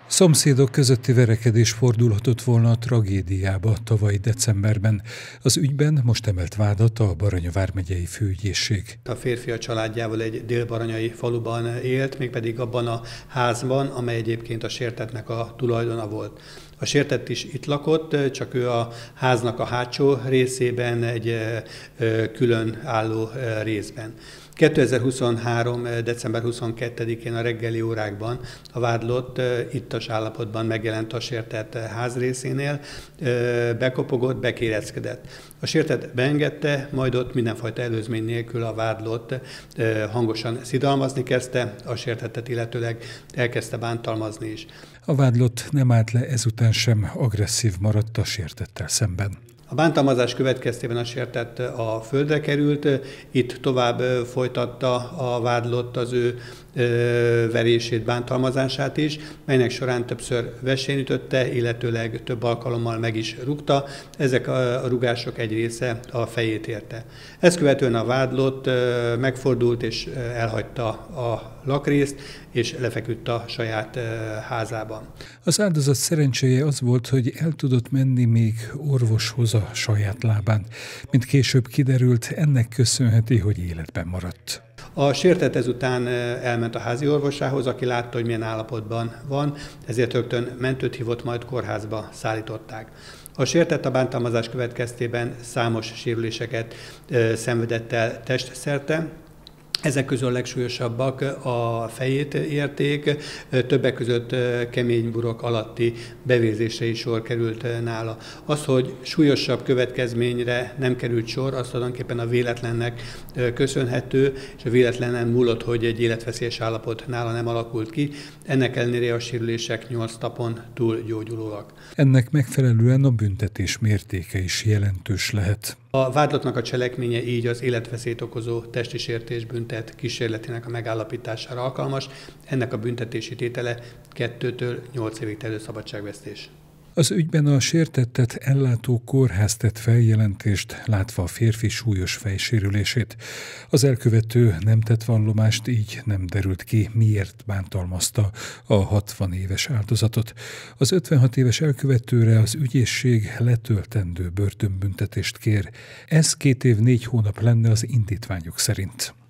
Szomszédok közötti verekedés fordulhatott volna a tragédiába tavaly decemberben. Az ügyben most emelt vádat a Baranya vármegyei főügyészség. A férfi a családjával egy dél-baranyai faluban élt, mégpedig abban a házban, amely egyébként a sértettnek a tulajdona volt. A sértett is itt lakott, csak ő a háznak a hátsó részében, egy külön álló részben. 2023. december 22-én a reggeli órákban a vádlott ittas állapotban megjelent a sértett házrészénél, bekopogott, bekéreckedett. A sértett beengedte, majd ott mindenfajta előzmény nélkül a vádlott hangosan szidalmazni kezdte, a sértettet illetőleg elkezdte bántalmazni is. A vádlott nem állt le ezután sem, agresszív maradt a sértettel szemben. A bántalmazás következtében a sértett a földre került, itt tovább folytatta a vádlott az ő verését, bántalmazását is, melynek során többször vesén ütötte, illetőleg több alkalommal meg is rúgta. Ezek a rugások egy része a fejét érte. Ezt követően a vádlott megfordult és elhagyta a lakrészt, és lefeküdt a saját házában. Az áldozat szerencséje az volt, hogy el tudott menni még orvoshoz a saját lábán. Mint később kiderült, ennek köszönheti, hogy életben maradt. A sértett ezután elment a házi orvosához, aki látta, hogy milyen állapotban van, ezért rögtön mentőt hívott, majd kórházba szállították. A sértett a bántalmazás következtében számos sérüléseket szenvedett el testszerte. Ezek közül a legsúlyosabbak a fejét érték, többek között kemény burok alatti bevérzésre is sor került nála. Az, hogy súlyosabb következményre nem került sor, az tulajdonképpen a véletlennek köszönhető, és a véletlenen múlott, hogy egy életveszélyes állapot nála nem alakult ki. Ennek ellenére a sérülések 8 napon túl gyógyulóak. Ennek megfelelően a büntetés mértéke is jelentős lehet. A vádlottnak a cselekménye így az életveszélyt okozó testi sértés büntet kísérletének a megállapítására alkalmas. Ennek a büntetési tétele 2-től 8 évig terjedő szabadságvesztés. Az ügyben a sértettet ellátó kórház tett feljelentést, látva a férfi súlyos fejsérülését. Az elkövető nem tett vallomást, így nem derült ki, miért bántalmazta a 60 éves áldozatot. Az 56 éves elkövetőre az ügyészség letöltendő börtönbüntetést kér. Ez 2 év 4 hónap lenne az indítványok szerint.